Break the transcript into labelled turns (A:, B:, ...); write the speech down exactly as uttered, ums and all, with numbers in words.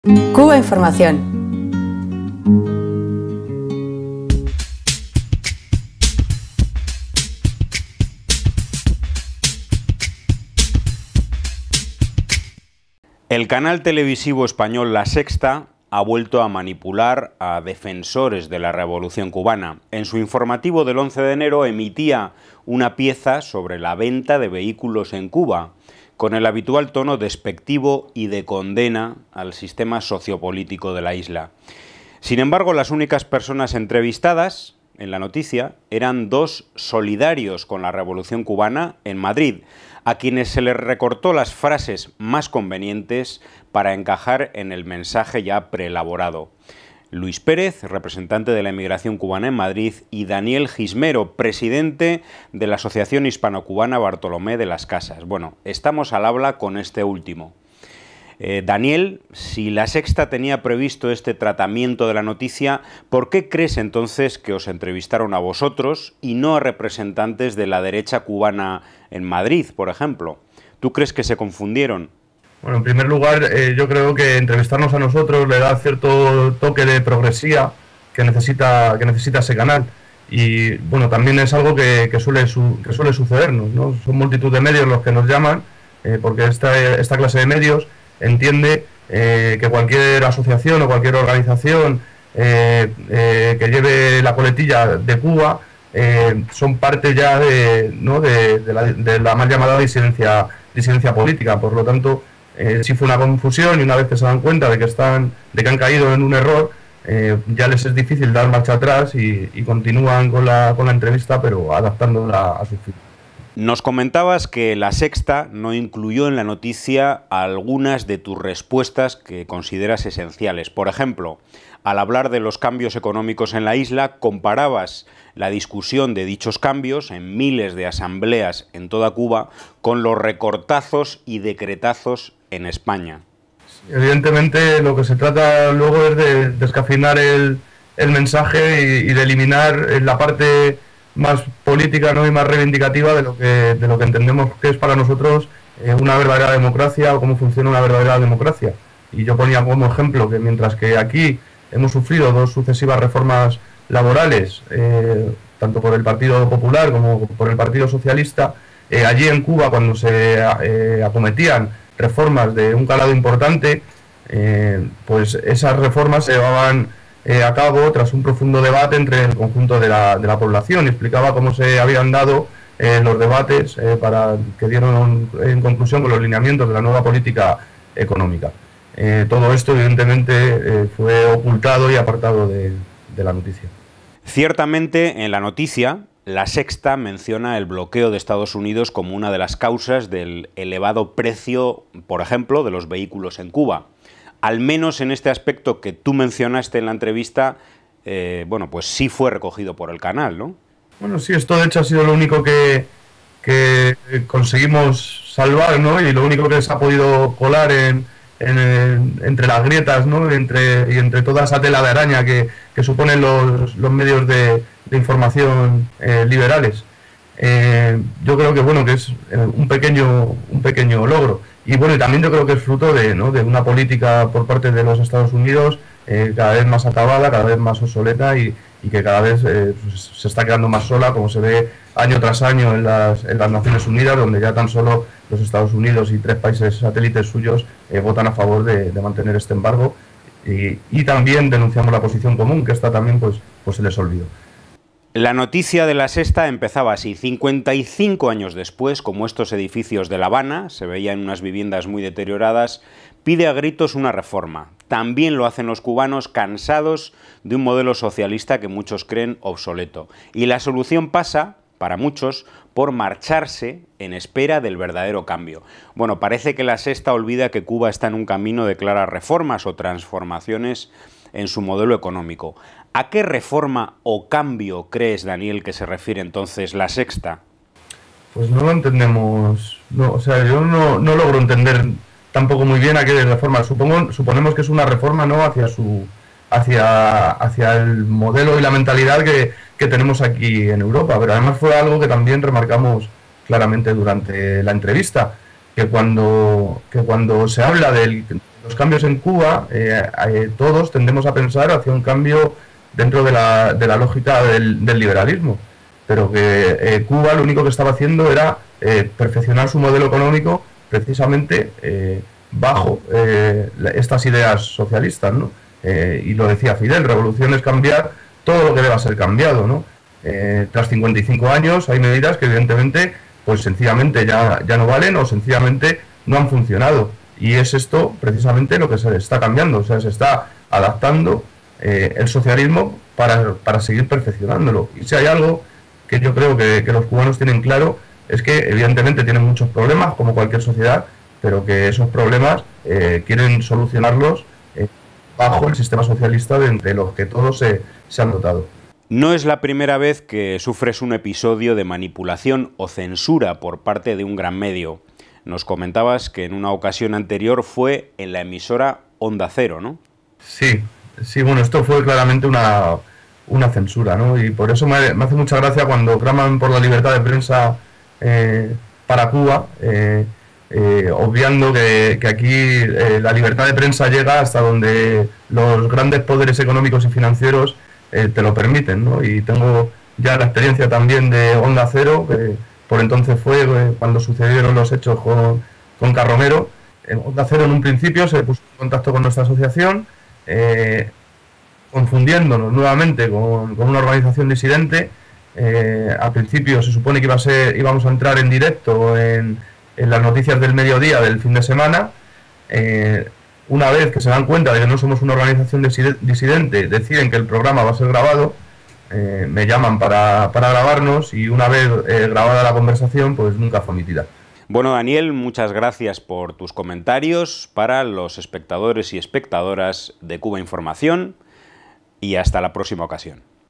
A: Cuba Información.
B: El canal televisivo español La Sexta ha vuelto a manipular a defensores de la Revolución Cubana. En su informativo del once de enero emitía una pieza sobre la venta de vehículos en Cuba, con el habitual tono despectivo y de condena al sistema sociopolítico de la isla. Sin embargo, las únicas personas entrevistadas en la noticia eran dos solidarios con la Revolución Cubana en Madrid, a quienes se les recortó las frases más convenientes para encajar en el mensaje ya preelaborado. Luis Pérez, representante de la emigración cubana en Madrid, y Daniel Gismero, presidente de la Asociación Hispano-Cubana Bartolomé de las Casas. Bueno, estamos al habla con este último. Eh, Daniel, si La Sexta tenía previsto este tratamiento de la noticia, ¿por qué crees entonces que os entrevistaron a vosotros y no a representantes de la derecha cubana en Madrid, por ejemplo? ¿Tú crees que se confundieron?
C: Bueno, en primer lugar, eh, yo creo que entrevistarnos a nosotros le da cierto toque de progresía que necesita, que necesita ese canal. Y bueno, también es algo que, que, suele, su, que suele sucedernos, ¿no? Son multitud de medios los que nos llaman, eh, porque esta, esta clase de medios entiende eh, que cualquier asociación o cualquier organización eh, eh, que lleve la coletilla de Cuba eh, son parte ya de, ¿no? de, de, la, de la mal llamada disidencia, disidencia política. Por lo tanto, Eh, sí fue una confusión, y una vez que se dan cuenta de que están, de que han caído en un error, eh, ya les es difícil dar marcha atrás y, y continúan con la, con la entrevista, pero adaptándola a su fin.
B: Nos comentabas que La Sexta no incluyó en la noticia algunas de tus respuestas que consideras esenciales. Por ejemplo, al hablar de los cambios económicos en la isla, comparabas la discusión de dichos cambios en miles de asambleas en toda Cuba con los recortazos y decretazos en España.
C: Evidentemente, lo que se trata luego es de descafeinar el, el mensaje y, y de eliminar la parte más política, ¿no? y más reivindicativa de lo que de lo que entendemos que es para nosotros eh, una verdadera democracia, o cómo funciona una verdadera democracia. Y yo ponía como ejemplo que mientras que aquí hemos sufrido dos sucesivas reformas laborales, eh, tanto por el Partido Popular como por el Partido Socialista, eh, allí en Cuba, cuando se eh, acometían reformas de un calado importante, eh, pues esas reformas se llevaban eh, a cabo tras un profundo debate entre el conjunto de la, de la población. Y explicaba cómo se habían dado eh, los debates eh, para que dieron en conclusión con los lineamientos de la nueva política económica. Eh, todo esto evidentemente eh, fue ocultado y apartado de, de la noticia.
B: Ciertamente, en la noticia, La Sexta menciona el bloqueo de Estados Unidos como una de las causas del elevado precio, por ejemplo, de los vehículos en Cuba. Al menos en este aspecto que tú mencionaste en la entrevista, eh, bueno, pues sí fue recogido por el canal, ¿no?
C: Bueno, sí, esto de hecho ha sido lo único que, que conseguimos salvar, ¿no? Y lo único que se ha podido colar en, en, en, entre las grietas, ¿no? Entre, y entre toda esa tela de araña que, que suponen los, los medios de, de información eh, liberales. Eh, yo creo que bueno que es eh, un pequeño un pequeño logro, y bueno, y también yo creo que es fruto de, ¿no? de una política por parte de los Estados Unidos eh, cada vez más acabada, cada vez más obsoleta, y, y que cada vez eh, pues, se está quedando más sola, como se ve año tras año en las, en las Naciones Unidas, donde ya tan solo los Estados Unidos y tres países satélites suyos eh, votan a favor de, de mantener este embargo, y, y también denunciamos la posición común, que esta también pues, pues se les olvidó.
B: La noticia de La Sexta empezaba así: cincuenta y cinco años después, como estos edificios de La Habana, se veían unas viviendas muy deterioradas, pide a gritos una reforma. También lo hacen los cubanos, cansados de un modelo socialista que muchos creen obsoleto. Y la solución pasa, para muchos, por marcharse en espera del verdadero cambio. Bueno, parece que La Sexta olvida que Cuba está en un camino de claras reformas o transformaciones en su modelo económico. ¿A qué reforma o cambio crees, Daniel, que se refiere entonces La Sexta?
C: Pues no lo entendemos, no, o sea, yo no, no logro entender tampoco muy bien a qué reforma. Supongo, suponemos que es una reforma, ¿no?, hacia su, hacia, hacia el modelo y la mentalidad que, que tenemos aquí en Europa, pero además fue algo que también remarcamos claramente durante la entrevista, que cuando, que cuando se habla del los cambios en Cuba, eh, eh, todos tendemos a pensar hacia un cambio dentro de la, de la lógica del, del liberalismo, pero que eh, Cuba lo único que estaba haciendo era eh, perfeccionar su modelo económico precisamente eh, bajo eh, estas ideas socialistas, ¿no? Eh, y lo decía Fidel, revolución es cambiar todo lo que deba ser cambiado, ¿no? Eh, tras cincuenta y cinco años hay medidas que evidentemente pues sencillamente ya, ya no valen o sencillamente no han funcionado. Y es esto precisamente lo que se está cambiando, o sea, se está adaptando eh, el socialismo para, para seguir perfeccionándolo. Y si hay algo que yo creo que, que los cubanos tienen claro, es que evidentemente tienen muchos problemas, como cualquier sociedad, pero que esos problemas eh, quieren solucionarlos eh, bajo el sistema socialista de, de los que todos se, se han dotado.
B: No es la primera vez que sufres un episodio de manipulación o censura por parte de un gran medio. Nos comentabas que en una ocasión anterior fue en la emisora Onda Cero, ¿no?
C: Sí, sí, bueno, esto fue claramente una, una censura, ¿no? Y por eso me, me hace mucha gracia cuando claman por la libertad de prensa eh, para Cuba, eh, eh, obviando que, que aquí eh, la libertad de prensa llega hasta donde los grandes poderes económicos y financieros eh, te lo permiten, ¿no? Y tengo ya la experiencia también de Onda Cero, que por entonces fue eh, cuando sucedieron los hechos con, con Carromero. En Onda Cero en un principio se puso en contacto con nuestra asociación, eh, confundiéndonos nuevamente con, con una organización disidente. Eh, al principio se supone que iba a ser, íbamos a entrar en directo en, en las noticias del mediodía del fin de semana. Eh, una vez que se dan cuenta de que no somos una organización disidente, deciden que el programa va a ser grabado, eh, me llaman para, para grabarnos y una vez eh, grabada la conversación, pues nunca fue emitida.
B: Bueno, Daniel, muchas gracias por tus comentarios para los espectadores y espectadoras de Cuba Información y hasta la próxima ocasión.